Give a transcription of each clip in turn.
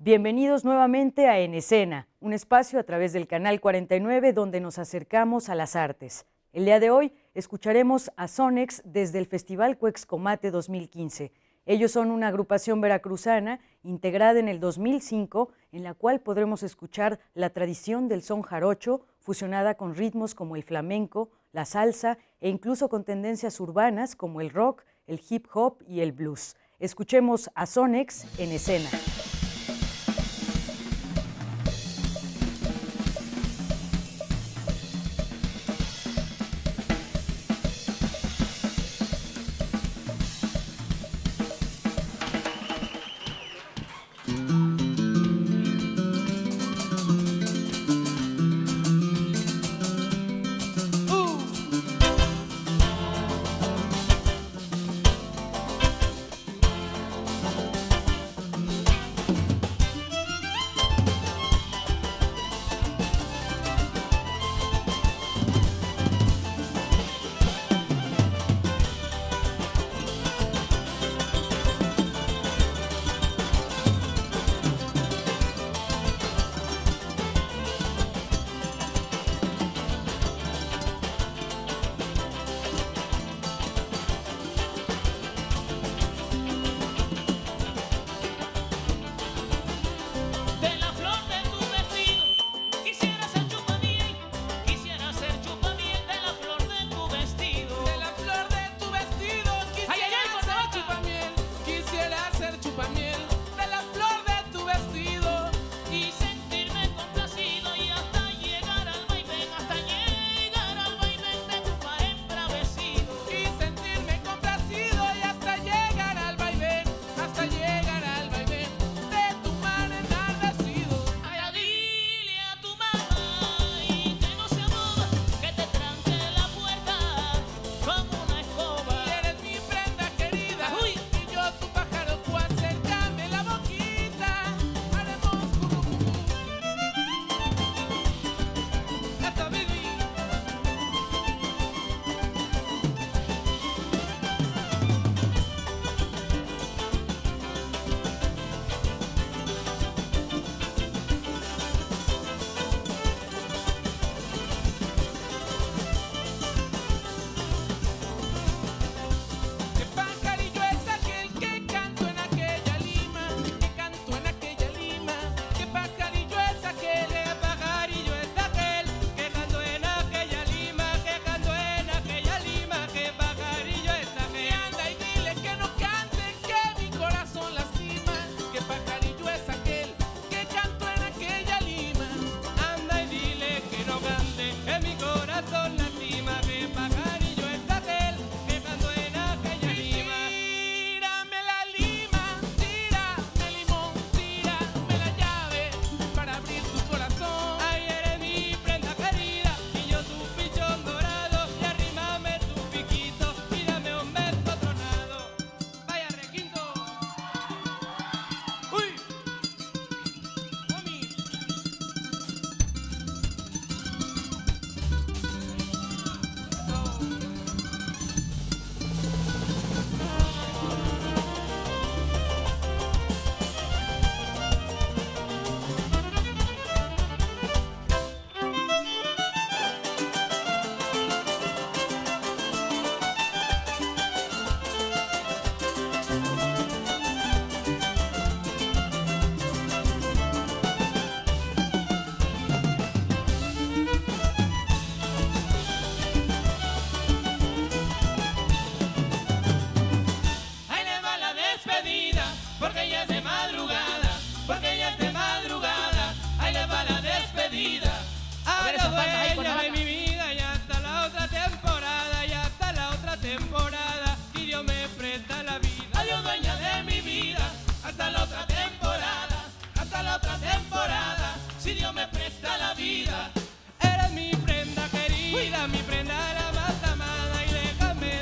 Bienvenidos nuevamente a En Escena, un espacio a través del Canal 49 donde nos acercamos a las artes. El día de hoy escucharemos a Sonex desde el Festival Cuexcomate 2015. Ellos son una agrupación veracruzana integrada en el 2005, en la cual podremos escuchar la tradición del son jarocho, fusionada con ritmos como el flamenco, la salsa e incluso con tendencias urbanas como el rock, el hip hop y el blues. Escuchemos a Sonex en Escena.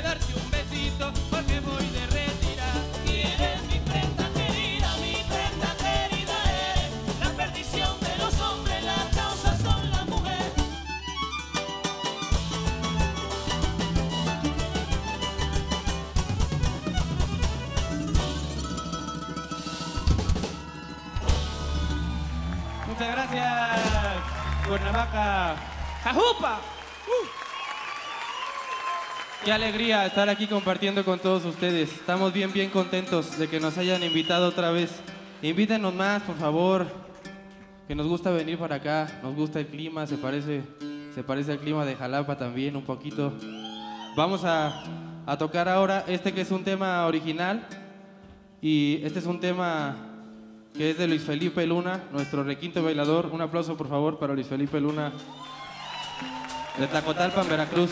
Porque voy de retira y eres mi prenda querida, mi prenda. Cuernavaca. ¡Jajupa! Qué alegría estar aquí compartiendo con todos ustedes. Estamos bien contentos de que nos hayan invitado otra vez. Invítenos más, por favor, que nos gusta venir para acá. Nos gusta el clima, se parece al clima de Jalapa también un poquito. Vamos a tocar ahora este que es un tema original, y este es un tema que es de Luis Felipe Luna, nuestro requinto bailador. Un aplauso, por favor, para Luis Felipe Luna, de Tlacotalpan, Veracruz.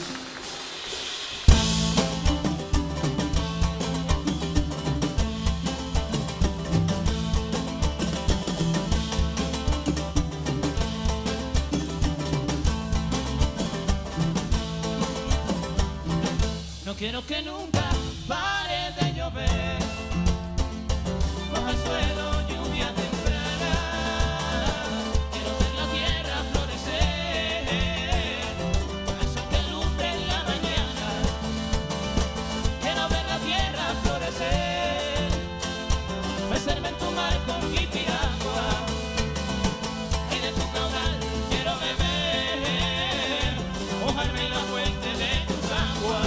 No quiero que nunca pare de llover, moja el suelo, lluvia temprana. Quiero ver la tierra florecer, el sol que alumbra en la mañana. Quiero ver la tierra florecer, mecerme en tu mar con mi piragua, y de tu caudal quiero beber, mojarme en la fuente de tus aguas.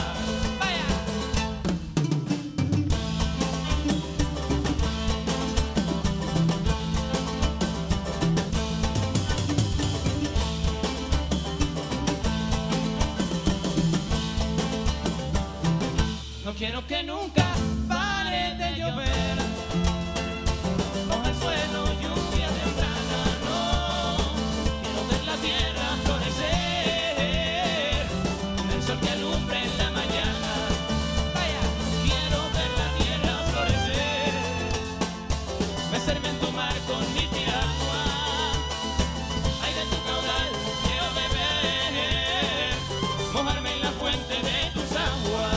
No quiero que nunca pare de llover, moja el suelo, lluvia temprana, no. Quiero ver la tierra florecer, el sol que alumbra en la mañana. Vaya, quiero ver la tierra florecer, mecerme en tu mar con mi piragua, ay de tu caudal quiero beber, mojarme en la fuente de tus aguas.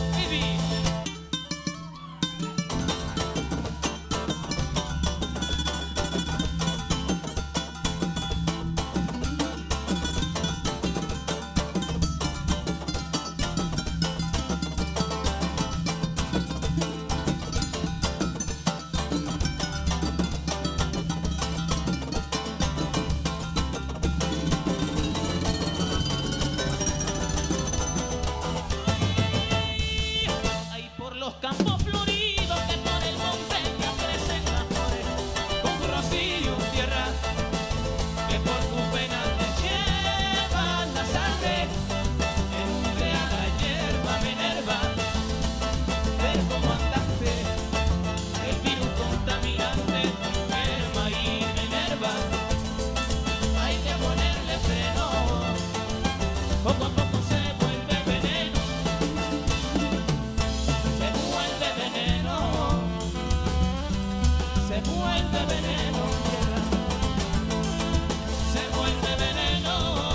Campos floridos que por el monte crecen las flores, con tu rocío tierra, que por tus venas te llevan la sangre, entre a la hierba me enerva, ver cómo andaste, el virus contaminante te enferma y me enerva, hay que ponerle freno, poco a poco se vuelve veneno. Se vuelve veneno, se vuelve veneno.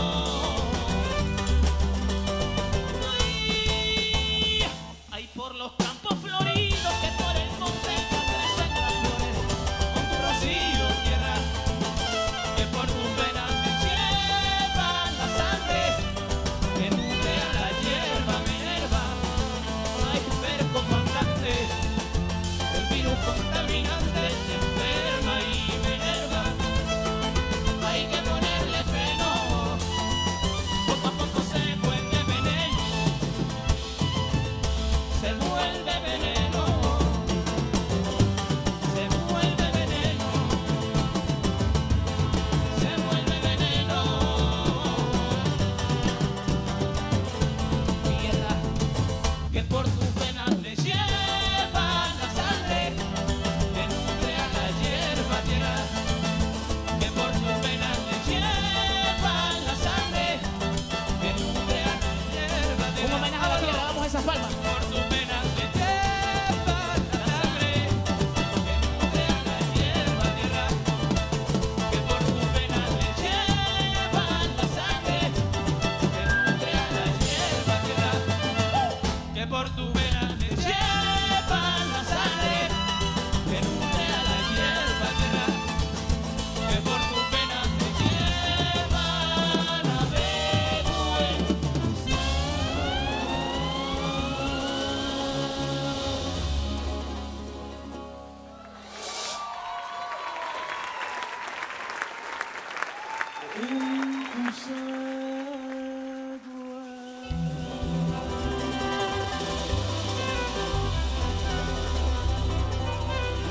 Ay, por los campos floridos que por el monte crecen las flores, con tu rocío tierra, que por tus venas te llevan la sangre, que nutre a la hierba me enerva. Ay, ver cómo andaste, el virus contaminante te enferma y me enerva, hay que ponerle freno, poco a poco se vuelve veneno, se vuelve veneno, se vuelve veneno, se vuelve veneno. Tierra que por tus venas te lleva la sangre,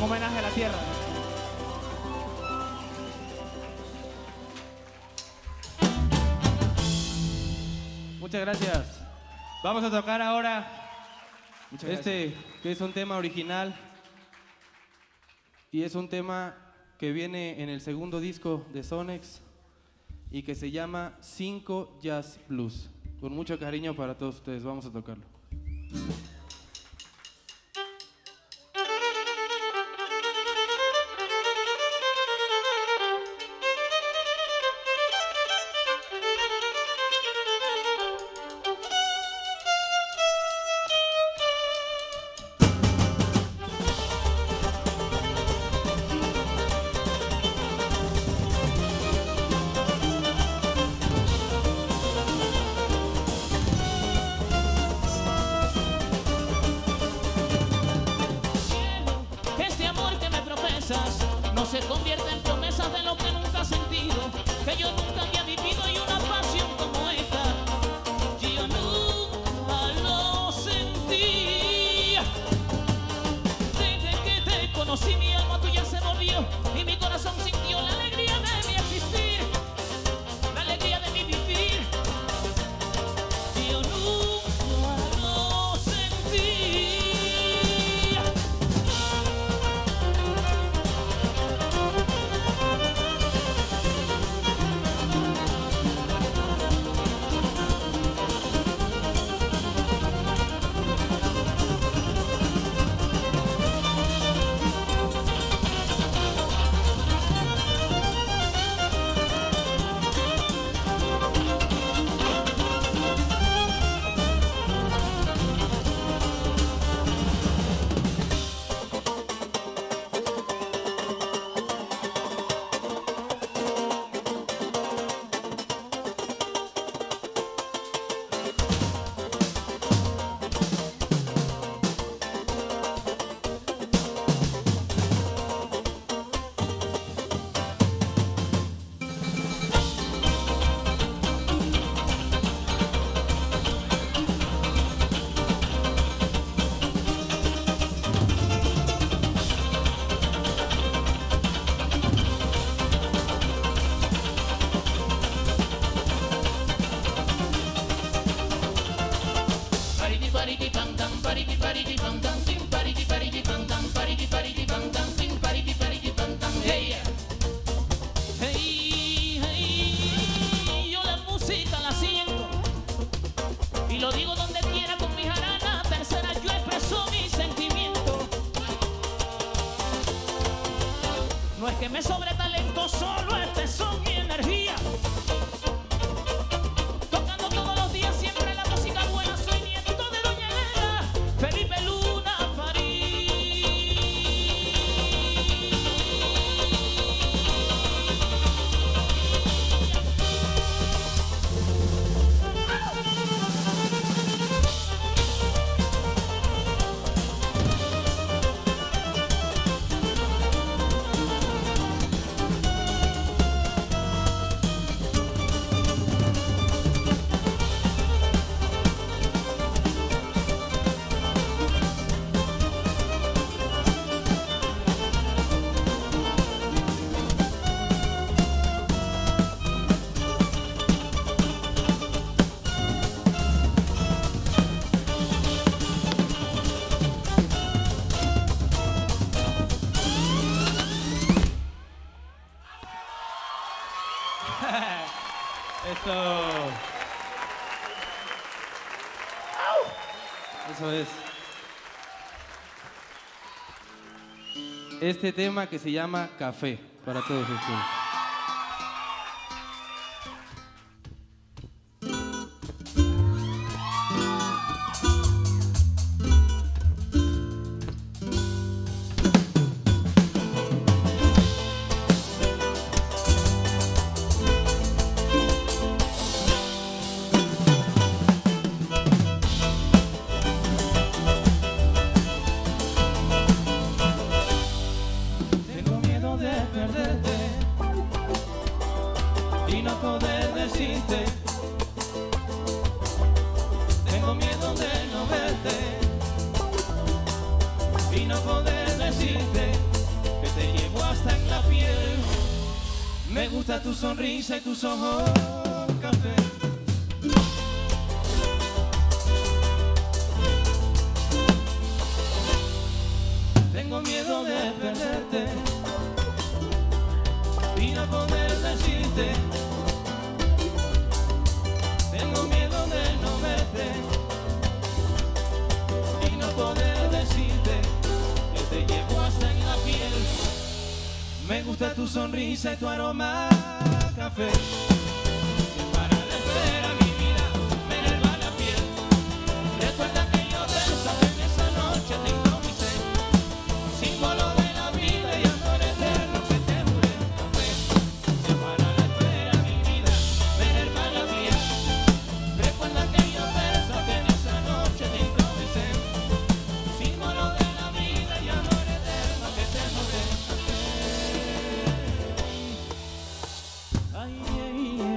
homenaje a la tierra. Muchas gracias. Vamos a tocar ahora que es un tema original y es un tema que viene en el segundo disco de Sonex y que se llama 5 Jazz Blues. Con mucho cariño para todos ustedes, vamos a tocarlo. No se convierte en promesas de lo que nunca has sentido, que yo nunca había vivido y una pasión como esta, yo nunca lo sentí. Desde que te conocí mi alma tuya se movió y mi corazón sintió la alegría de mi existir, la alegría de mi vivir. Yo nunca lo sentí. Yo la música la siento y lo digo donde quiera con mi jarana tercera yo expreso mi sentimiento. No es que me sobre talento, solo es tesón y energía. Tocando todos los días siempre la música buena. Soy nieto de Doña Elena, Felipe Luna Farí. Eso es. Este tema que se llama Café para todos ustedes. Tengo miedo de perderte y no poder decirte. Tengo miedo de no verte y no poder decirte. gusta tu sonrisa y tus ojos café. Tengo miedo de perderte y no poder decirte. Tengo miedo de no verte y no poder decirte que te llevo hasta en la piel. Me gusta tu sonrisa y tu aroma a café. Para la espera mi vida me enerva la piel. Recuerda que yo pensaba en esa noche te improvisé, símbolo de la vida y amor eterno que te juré. Café. Para la espera mi vida me enerva la piel. Recuerda que yo pensaba que en esa noche te improvisé, símbolo de la vida y amor eterno que te juré. Ay, ay, ay.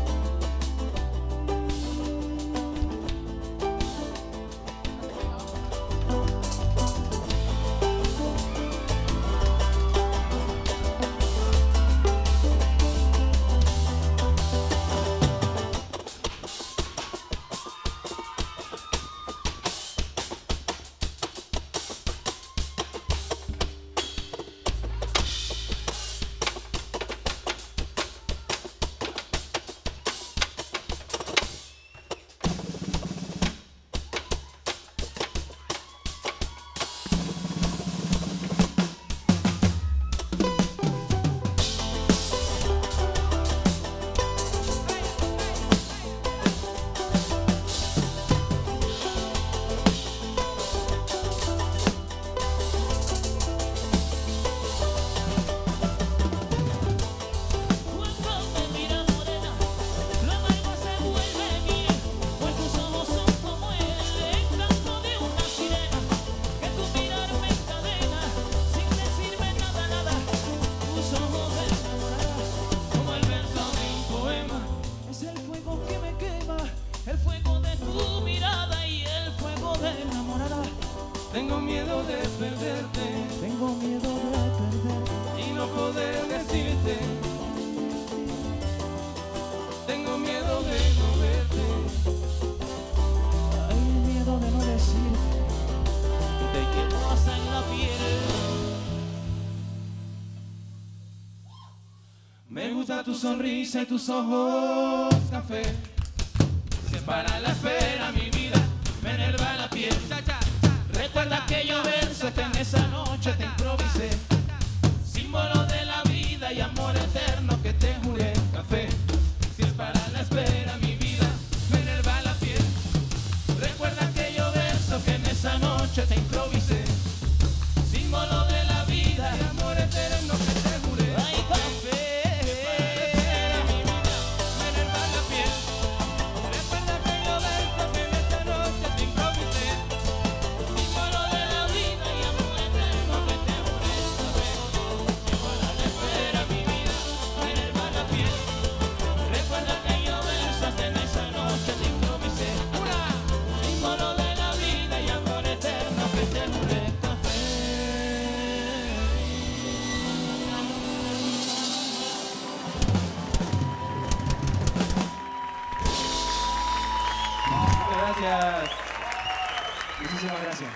Tengo miedo de perderte, Tengo miedo de perderte y no poder decirte. Tengo miedo de no verte. Hay miedo de no decirte que te llevo hasta en la piel. Me gusta tu sonrisa y tus ojos café. Si es para la espera mi vida me enerva la piel. Recuerda aquellos versos que en esa noche te improvisé, Símbolo de la vida y amor eterno que te juré. Café. Si es para la espera mi vida me enerva la piel. Recuerda aquellos versos que en esa noche te improvisé, símbolo de la vida y amor eterno que te juré. ay café. Mi vida me enerva la piel. Recuerda aquellos versos que en esa noche te improvisé, símbolo de la vida y amor eterno que te juré. Que para la espera mi vida me enerva la piel. Recuerda aquellos versos que en esa noche te improvisé, símbolo de la vida y amor eterno que te juré. Café. Gracias. Muchísimas gracias.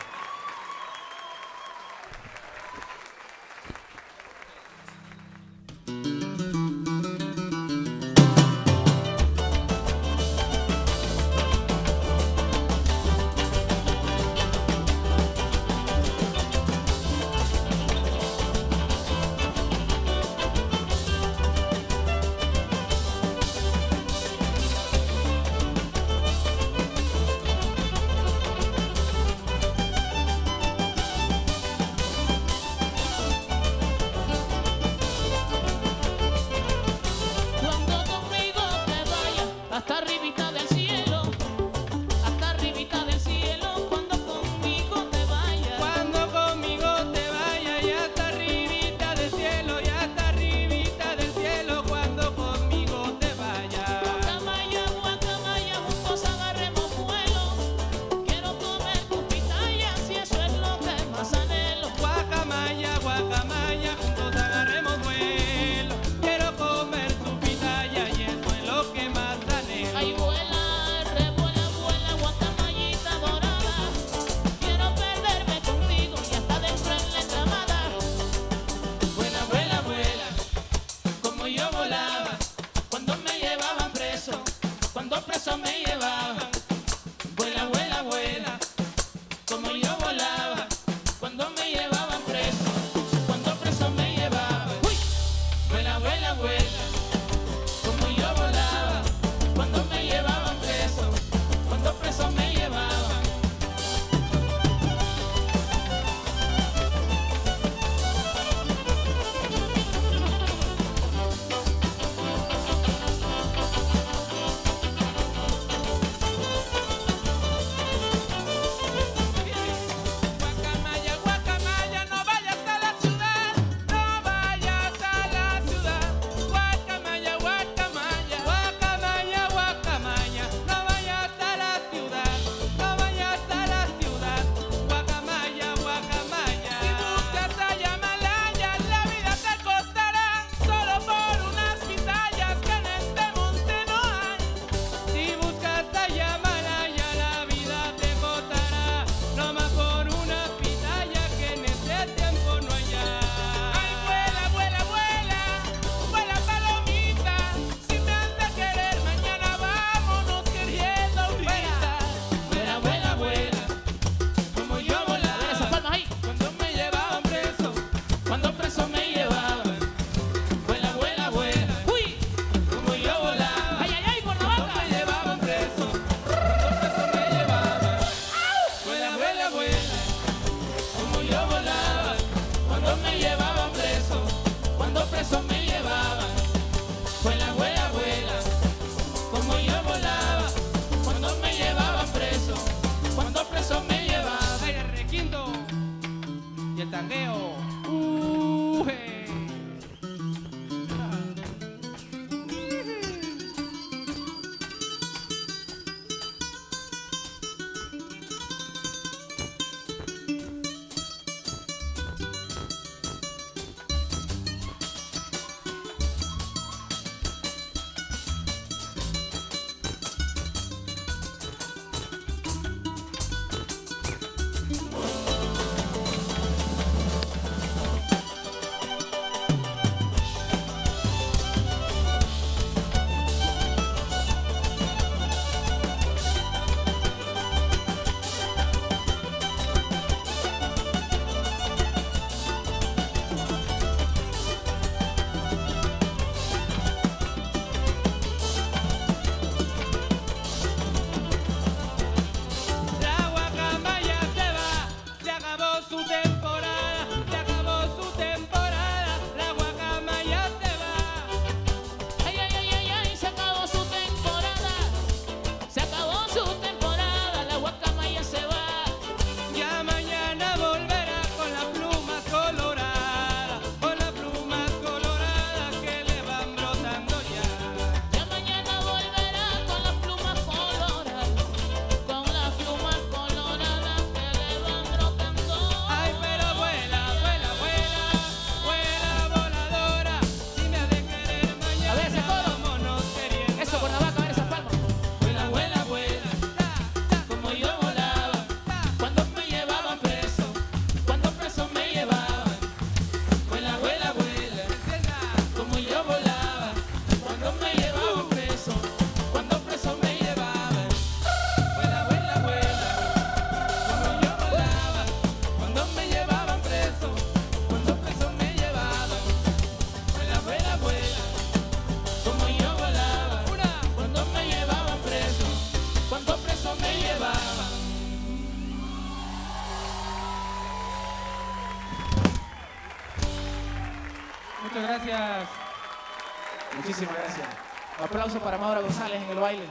cuando me llevaban preso, cuando preso me llevaban. Vuela, vuela, vuela, como yo volaba, cuando me llevaban preso, cuando preso me llevaban. El requinto y el tangueo. Muchas gracias. Muchísimas gracias. Un aplauso para Maura González en el baile.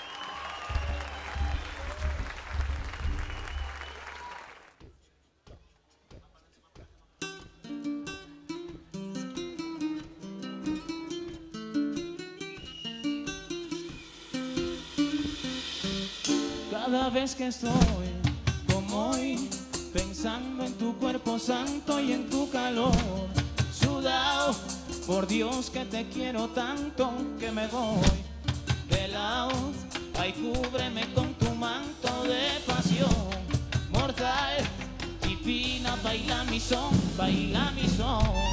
Cada vez que estoy como hoy, pensando en tu cuerpo santo y en tu calor, sudado, por Dios que te quiero tanto que me voy de lado. Ay, cúbreme con tu manto de pasión mortal, divina, baila mi son, baila mi son.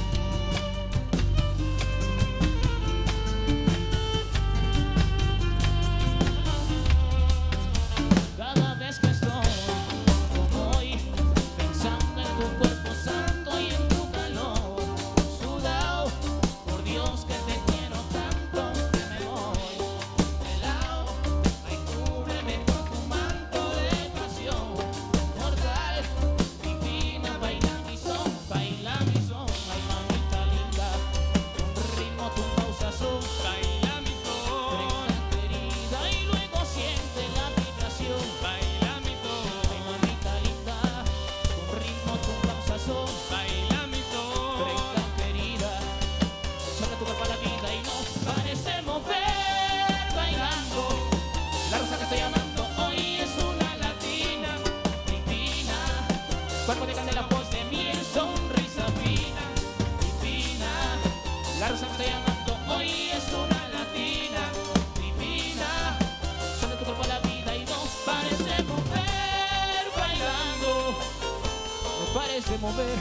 Cada vez que estoy como hoy, pensando en tu cuerpo santo y en tu calor, sudado, por Dios que te quiero tanto que me voy de lado. Ay, cúbreme con tu manto de pasión mortal, divina, baila mi son, baila mi son. Ay, mamita linda, un ritmo, tu pausa son, baila mi son. Prenda querida y luego siente la vibración. Baila mi son, ay mamita linda, con ritmo, tu pausa son, baila mi son. Prenda querida, sobre tu cuerpo la vida y nos parecemos ver bailando. La rosa que estoy amando hoy es una latina divina, cuerpo de candela, voz de miel, sonrisa fina, divina. La rosa que estoy amando hoy es una latina divina, sobre tu cuerpo la vida y nos parecemos ver bailando. Nos parecemos ver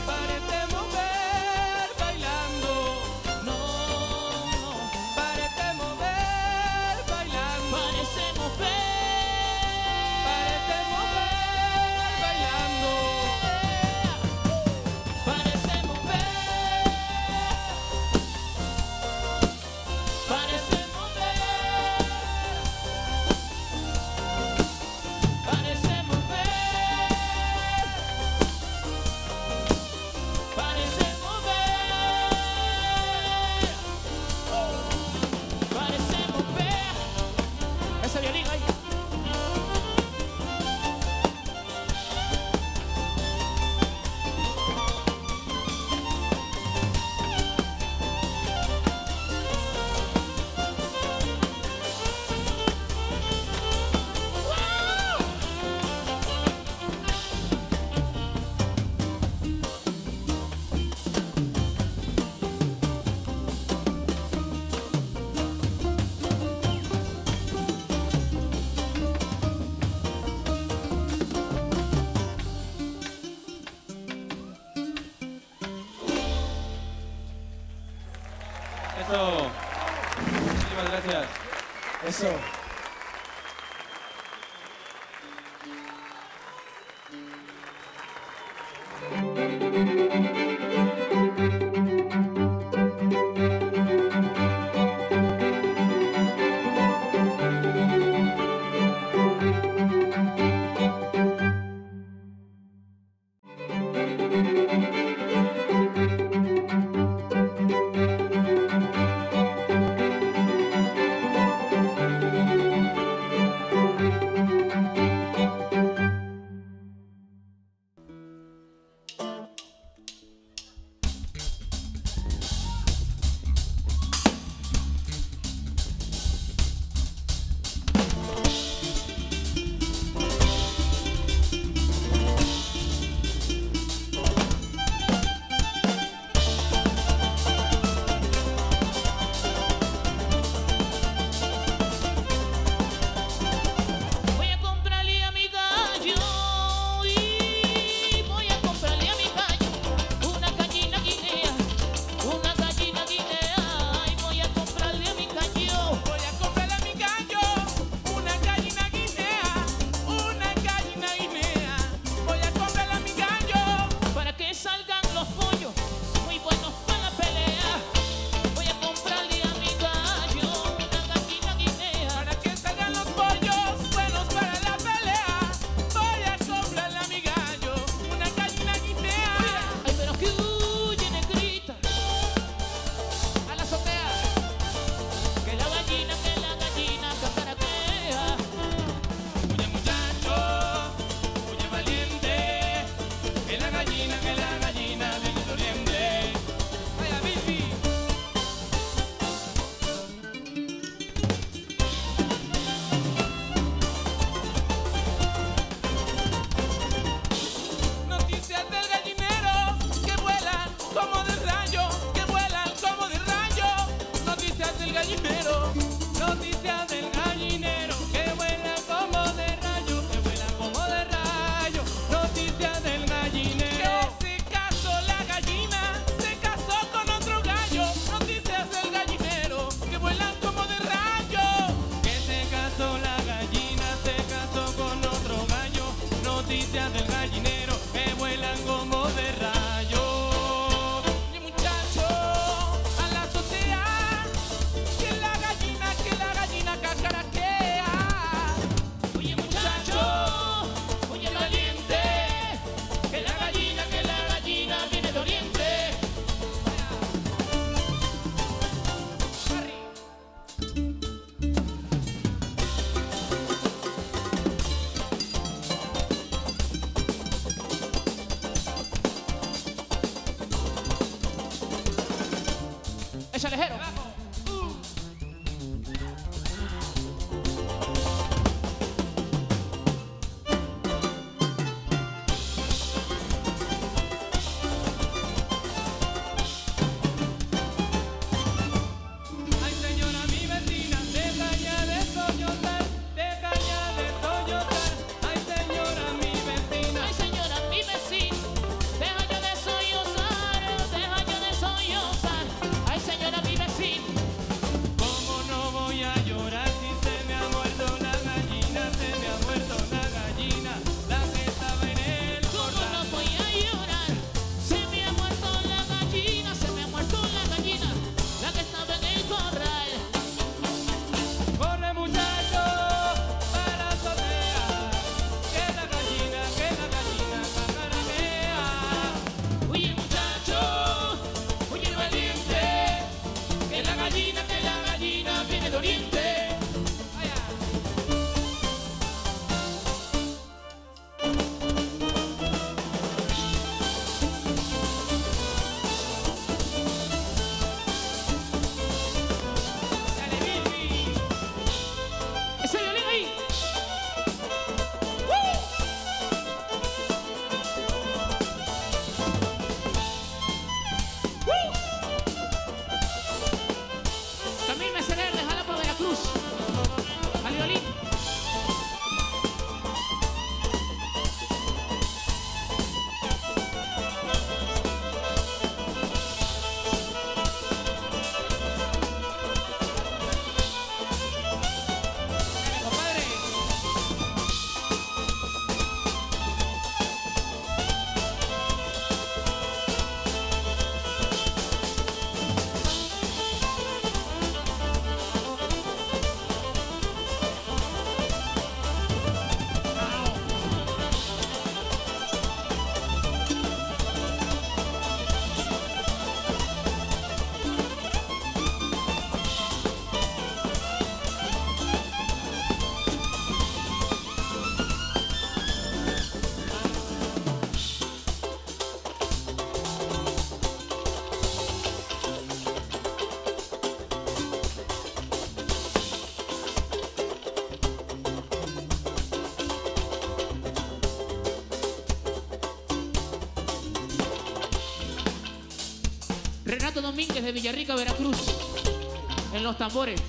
bailando. No, no, parecemos ver bailando. Parecemos ver bailando. Parecemos ver parecemos ver parecemos ver Eso. Muchísimas gracias. Eso. Échale, Jero. Ay, señora, mi vecina, deja ya de sollozar, deja ya de sollozar. Ay, señora, mi vecina. Ay, señora, mi vecina, deja yo de sollozar, deja yo de sollozar. Ay, señora, mi vecina. Renato Domínguez de Villarrica, Veracruz, en los tambores.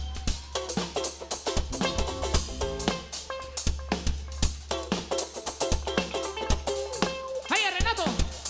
¡Vaya, Renato!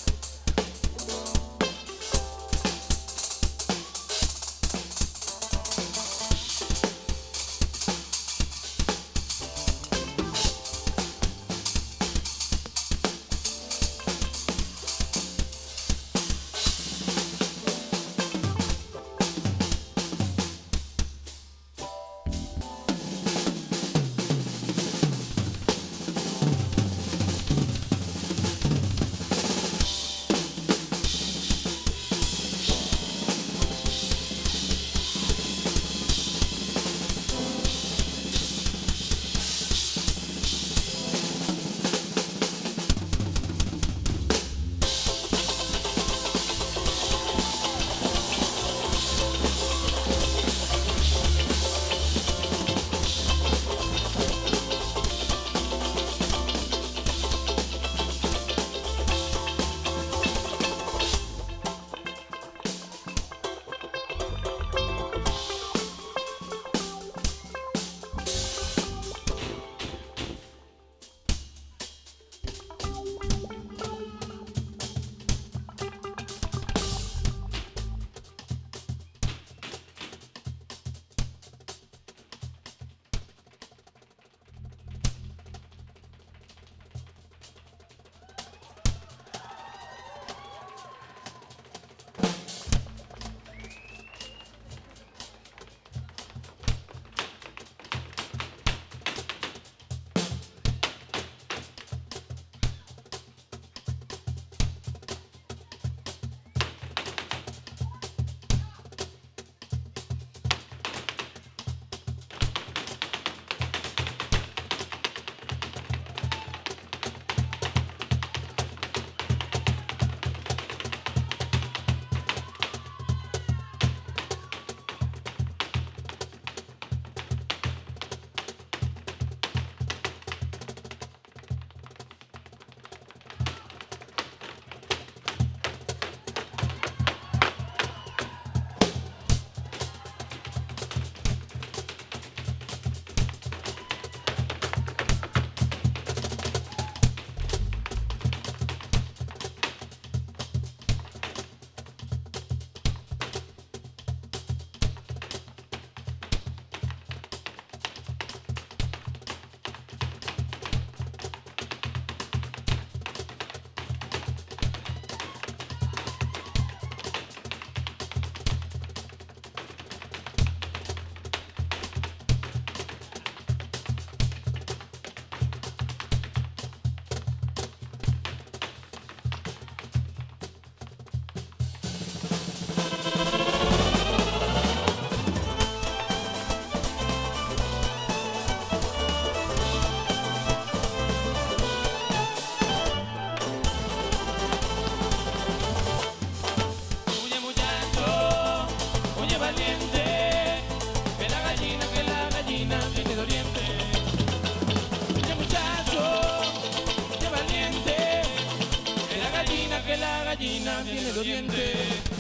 gallina tiene los dientes.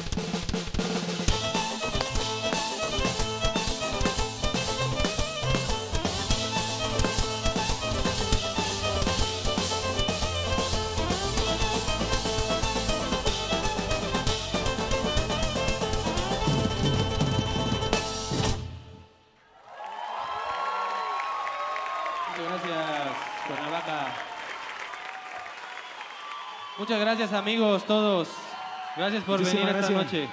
Muchas gracias, amigos, todos. Gracias por venir esta noche.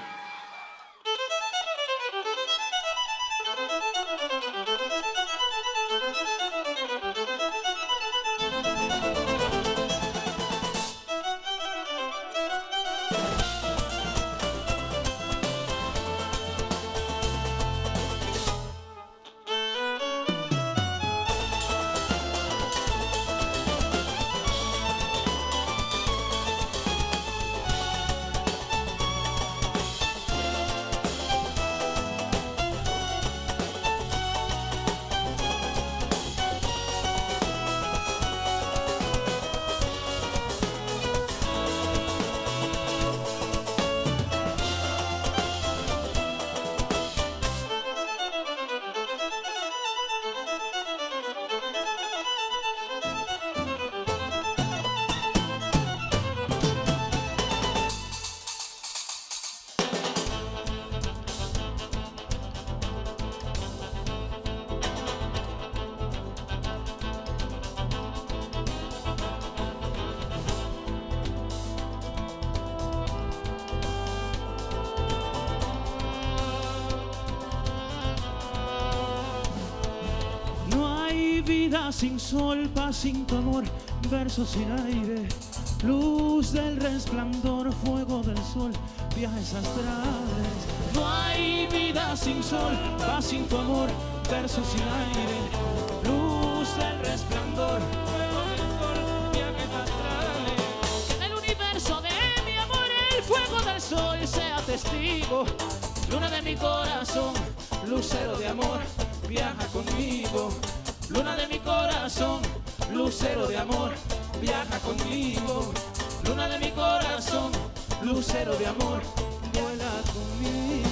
vida sin sol, paz sin tu amor, versos sin aire, luz del resplandor, fuego del sol, viajes astrales. No hay vida sin sol, paz sin tu amor, versos sin aire, luz del resplandor, fuego del sol, viajes astrales. Que en el universo de mi amor el fuego del sol sea testigo. Luna de mi corazón, lucero de amor, viaja conmigo. Luna de mi corazón, lucero de amor, viaja conmigo. Luna de mi corazón, lucero de amor, vuela conmigo.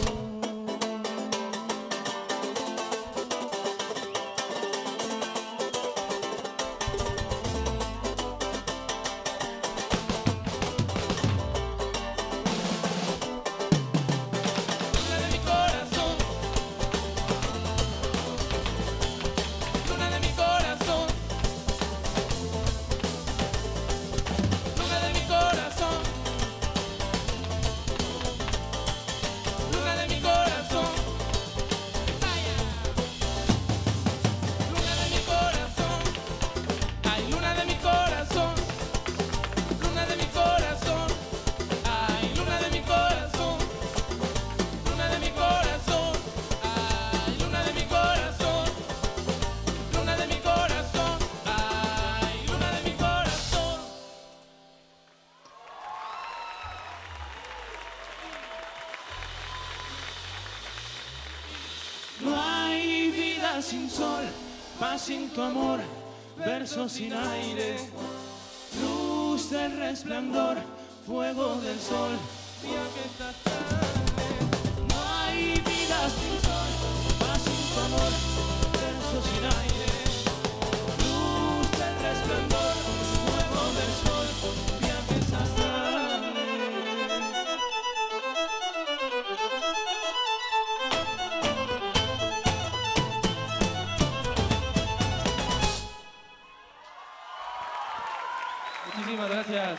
Sin sol, paz sin tu amor, versos sin aire, luz del resplandor, fuego del sol, viajes astrales. No hay vida sin sol, paz sin tu amor, versos sin aire, luz del resplandor, fuego del sol, viajes astrales. Muchísimas gracias.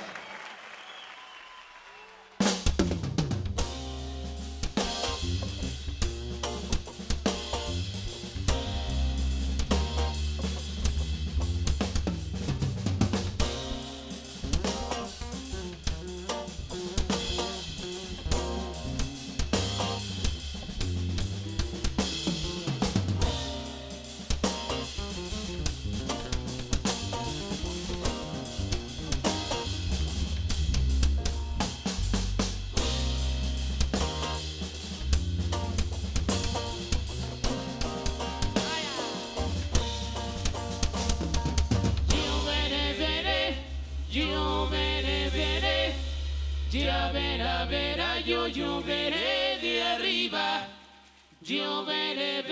Yo veré de arriba, yo veré,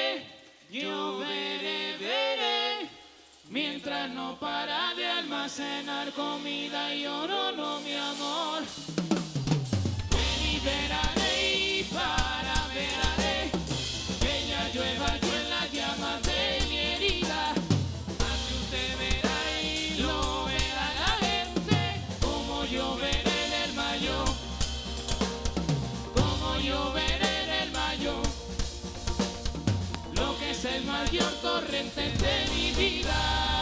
veré, mientras no para de almacenar comida y oro, no mi amor. Me liberaré y para veré que ya llueva yo en las llamas de mi herida. Así usted verá y lo verá la gente, como yo veré. Yo veré en el mayo lo que es el mayor torrente de mi vida.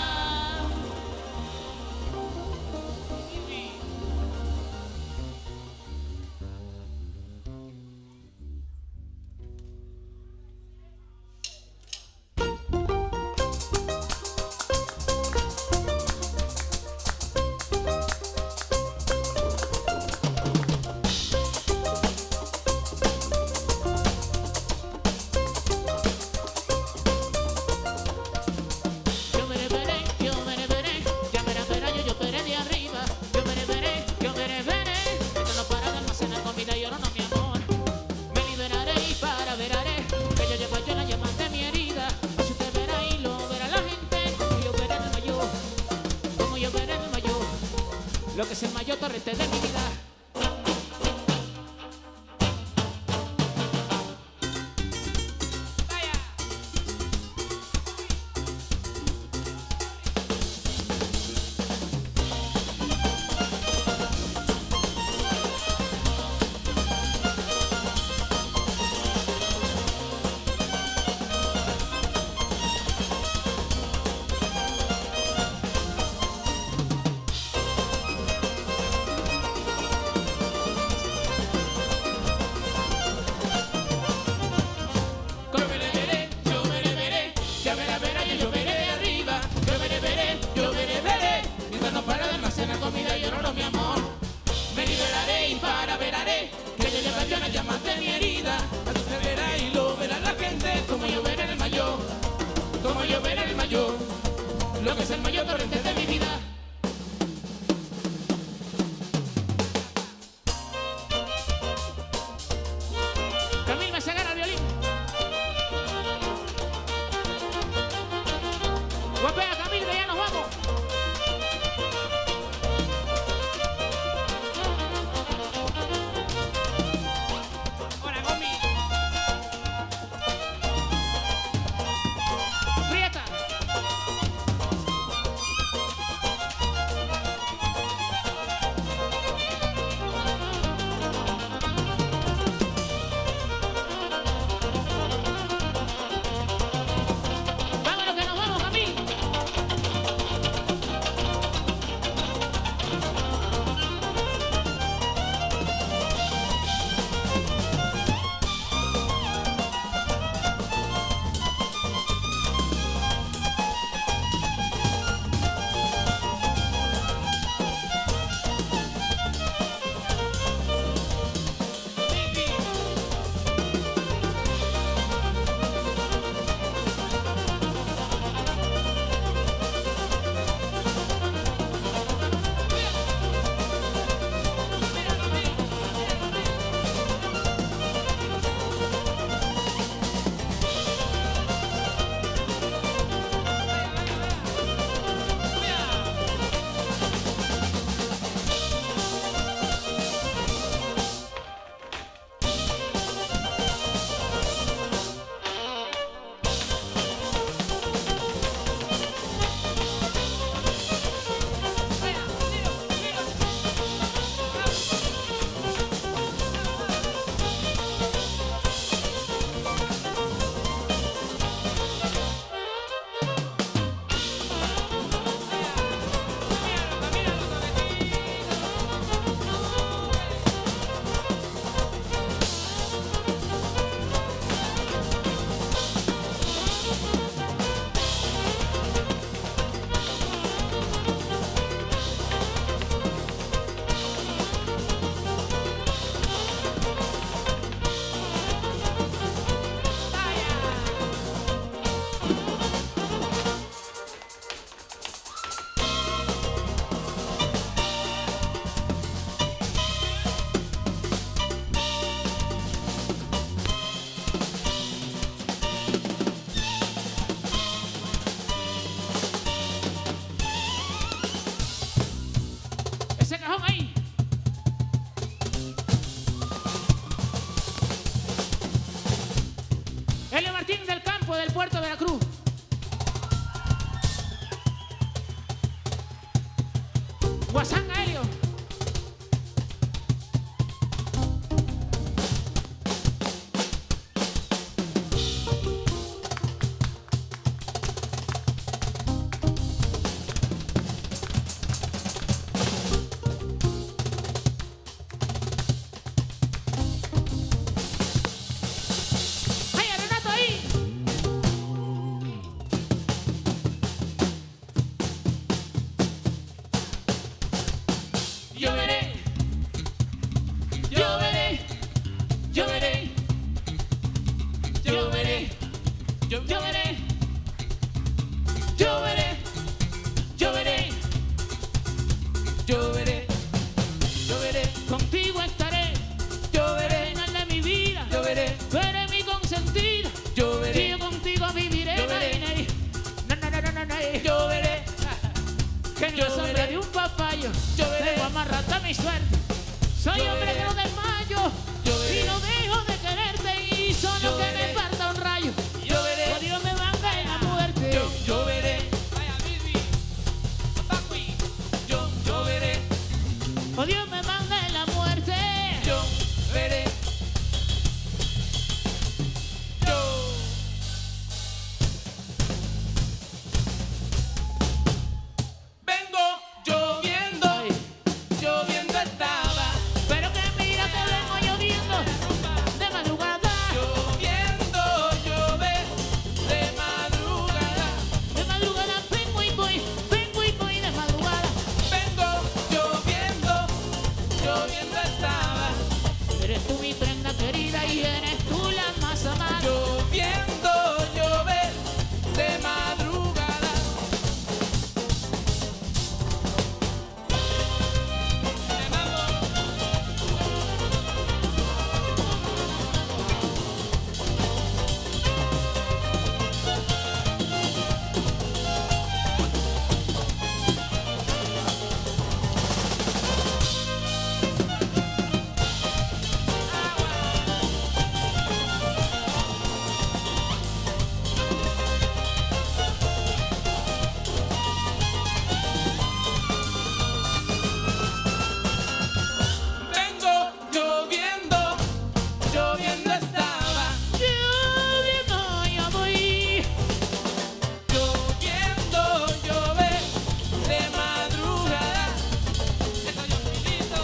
Lo que es el mayor torrente de mi vida. Puerto Veracruz. Guasanga, Helio. Contigo estaré, yo veré, final de mi vida, yo veré, tú eres mi consentida, yo veré, y yo contigo viviré, yo veré, yo veré, que en la sombra de un papayo, yo veré, debo amarrarte a mi suerte, soy hombre que no desmayo, y no dejo de quererte, y solo que me parta un rayo, yo veré, oh Dios me manda en la muerte, yo veré, yo veré, oh Dios me manda en la muerte, yo veré, vengo lloviendo, lloviendo estaba, pero que mira que vengo lloviendo de madrugada, lloviendo, llover de madrugada vengo y voy de madrugada, vengo lloviendo, lloviendo estaba, eres tú mi prenda querida y eres tú la más amada, lloviendo, llover de madrugada. Vengo lloviendo, lloviendo estaba, lloviendo yo voy, lloviendo, llover de madrugada, eso yo milito.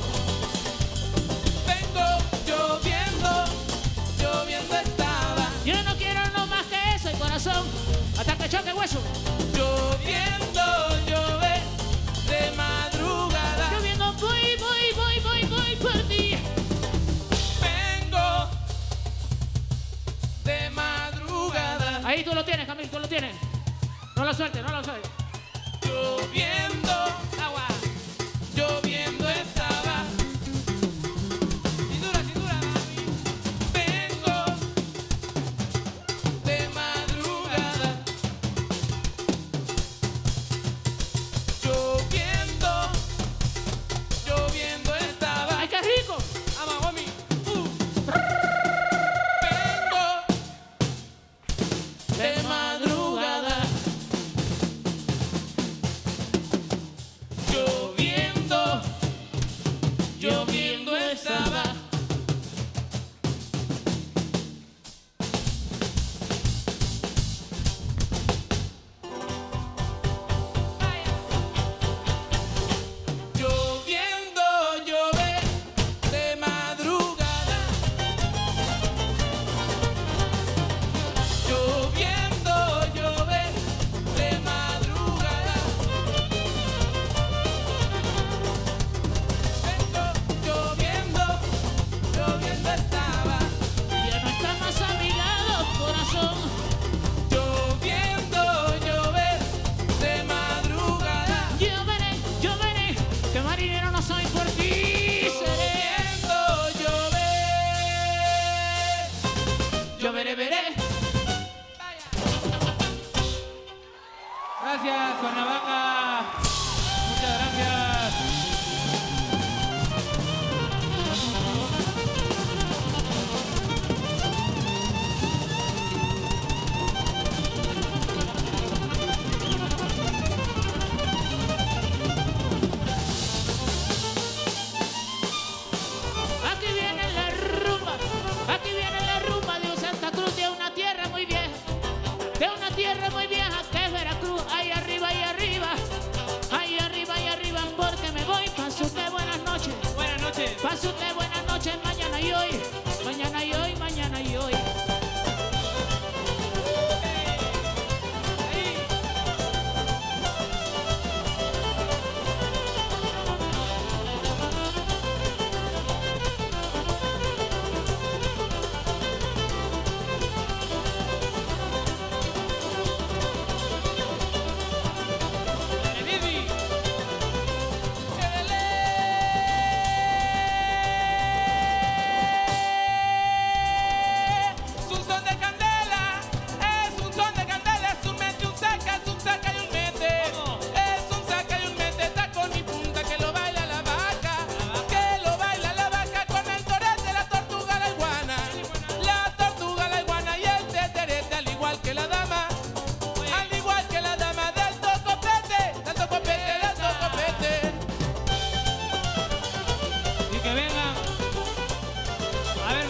Vengo lloviendo, lloviendo estaba, yo no quiero no más que eso, el corazón, hasta que choque hueso, lloviendo, llover de madrugada, lloviendo voy por ti, vengo de madrugada. Ahí tú lo tienes, Camil, tú lo tienes. No lo sueltes, no lo sueltes. Lloviendo, agua, lloviendo estaba. Cintura, mami. Vengo de madrugada. Lloviendo, lloviendo estaba. ¡Ay, qué rico! Ama, mami. Vengo de madrugada.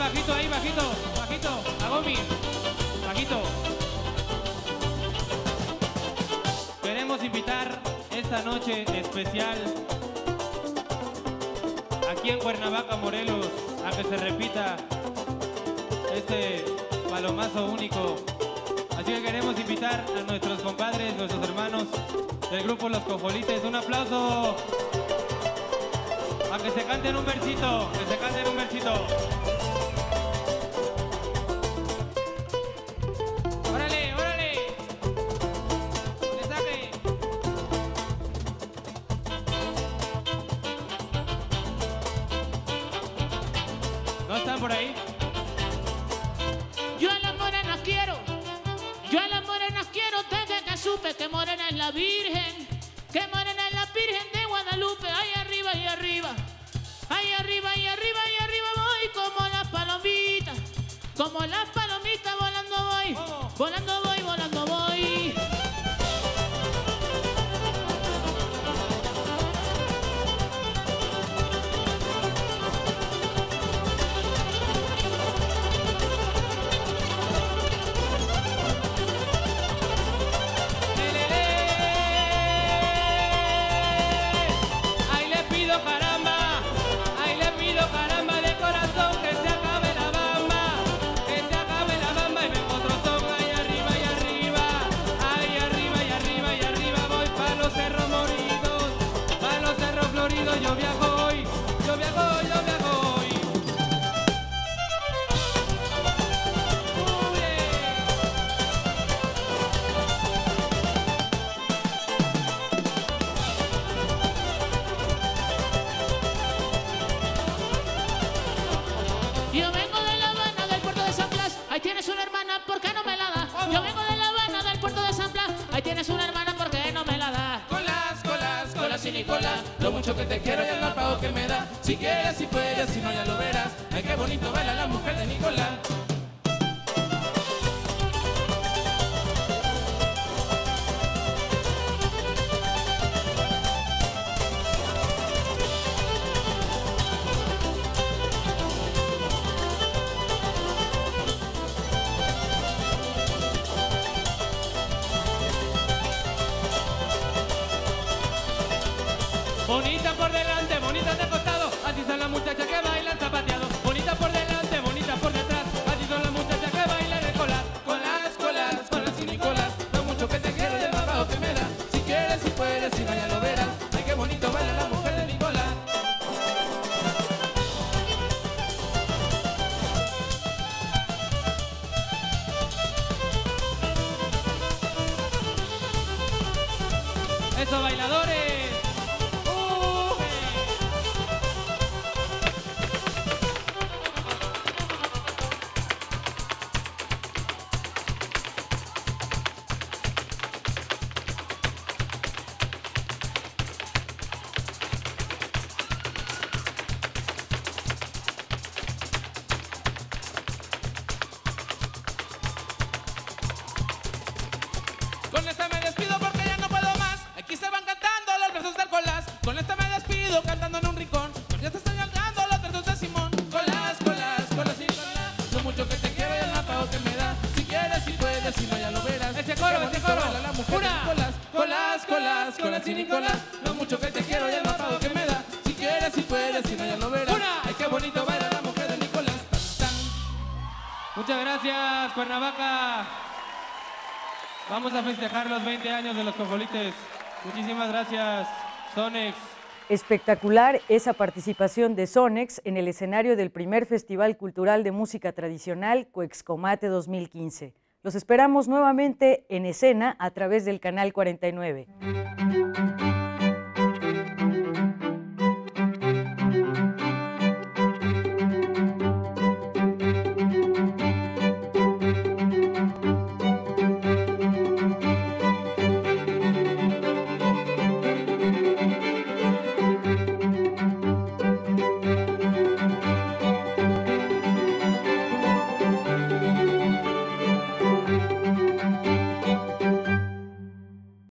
bajito ahí, bajito, bajito, Agomi, bajito. Queremos invitar esta noche especial aquí en Cuernavaca, Morelos, a que se repita este palomazo único. Así que queremos invitar a nuestros compadres, nuestros hermanos del grupo Los Cojolites. Un aplauso a que se canten un versito, que se canten un versito. ¡Órale, órale! ¡Le saque! ¿No están por ahí? Yo a las morenas quiero, yo a las morenas quiero desde que supe que morena es la Virgen, que morena es la Virgen de Guadalupe. Ahí arriba y arriba, ahí arriba y arriba y arriba voy como las palomitas volando voy, volando voy, volando voy. Yo viajo hoy, yo viajo hoy, yo viajo hoy. Yo vengo de La Habana, del puerto de San Blas. Ahí tienes una hermana, ¿por qué no me la da? Yo vengo de La Habana, del puerto de San Blas. Ahí tienes una hermana, ¿por qué no me la da? Colas y Nicolás, lo mucho que te quiero y el mal pago que me da. Si quieres, si puedes, si no ya lo verás. Ay, qué bonito baila la mujer de Nicolás. Bonita por delante, bonita de costado, así son las muchachas que bailan zapateado. Bonita por delante, bonita por detrás, así son las muchachas que bailan de colas. Colas y Nicolás, lo mucho que te quiero y el mal pago que me da. Si quieres, si puedes, si no ya lo verás. Ay, qué bonito baila la mujer de Nicolás. ¡Esos bailadores! Con esta me despido porque ya no puedo más. Aquí se van cantando los versos del Colás. Con esta me despido cantando en un rincón. Pues ya te estoy cantando los versos de Simón. Colas y Nicolás, lo mucho que te quiero y el mal pago que me da. Si quieres, si puedes, si no ya lo verás. Ese coro, ese coro. Baila la mujer de Nicolás. Colas y Nicolás, lo mucho que te quiero y el mal pago que me da. Si quieres, si puedes, si no ya lo verás. Ay, qué bonito baila la mujer de Nicolás. Tan, tan. Muchas gracias, Cuernavaca. Vamos a festejar los 20 años de Los Cojolites. Muchísimas gracias, Sonex. Espectacular esa participación de Sonex en el escenario del primer Festival Cultural de Música Tradicional Cuexcomate 2015. Los esperamos nuevamente en escena a través del Canal 49.